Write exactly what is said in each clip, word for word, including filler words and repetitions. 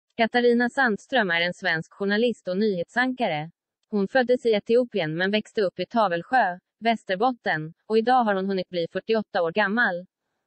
Katarina Sandström är en svensk journalist och nyhetsankare. Hon föddes i Etiopien men växte upp i Tavelsjö, Västerbotten, och idag har hon hunnit bli fyrtioåtta år gammal.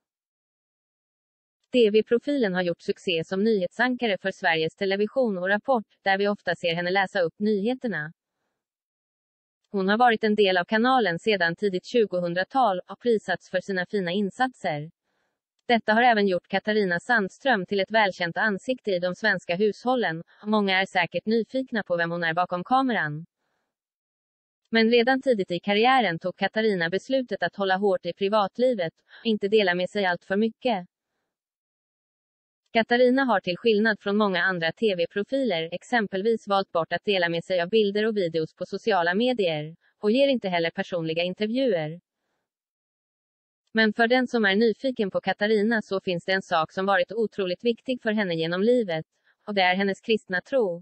T V-profilen har gjort succé som nyhetsankare för Sveriges Television och Rapport, där vi ofta ser henne läsa upp nyheterna. Hon har varit en del av kanalen sedan tidigt tjugohundratal och prisats för sina fina insatser. Detta har även gjort Katarina Sandström till ett välkänt ansikte i de svenska hushållen. Många är säkert nyfikna på vem hon är bakom kameran. Men redan tidigt i karriären tog Katarina beslutet att hålla hårt i privatlivet och inte dela med sig allt för mycket. Katarina har till skillnad från många andra T V-profiler exempelvis valt bort att dela med sig av bilder och videos på sociala medier, och ger inte heller personliga intervjuer. Men för den som är nyfiken på Katarina så finns det en sak som varit otroligt viktig för henne genom livet, och det är hennes kristna tro.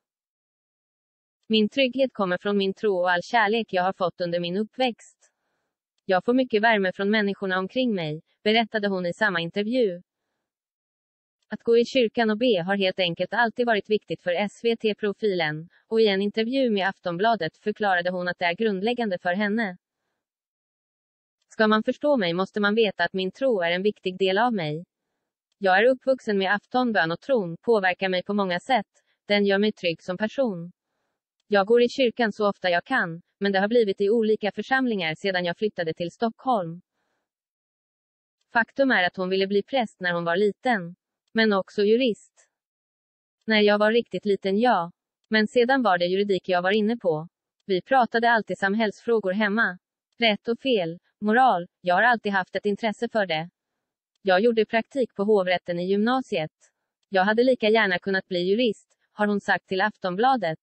Min trygghet kommer från min tro och all kärlek jag har fått under min uppväxt. Jag får mycket värme från människorna omkring mig, berättade hon i samma intervju. Att gå i kyrkan och be har helt enkelt alltid varit viktigt för S V T-profilen, och i en intervju med Aftonbladet förklarade hon att det är grundläggande för henne. Ska man förstå mig måste man veta att min tro är en viktig del av mig. Jag är uppvuxen med aftonbön och tron påverkar mig på många sätt, den gör mig trygg som person. Jag går i kyrkan så ofta jag kan, men det har blivit i olika församlingar sedan jag flyttade till Stockholm. Faktum är att hon ville bli präst när hon var liten. Men också jurist. När jag var riktigt liten ja. Men sedan var det juridik jag var inne på. Vi pratade alltid samhällsfrågor hemma. Rätt och fel, moral, jag har alltid haft ett intresse för det. Jag gjorde praktik på hovrätten i gymnasiet. Jag hade lika gärna kunnat bli jurist, har hon sagt till Aftonbladet.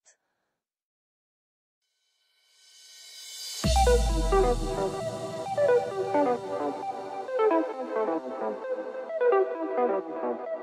Thank you.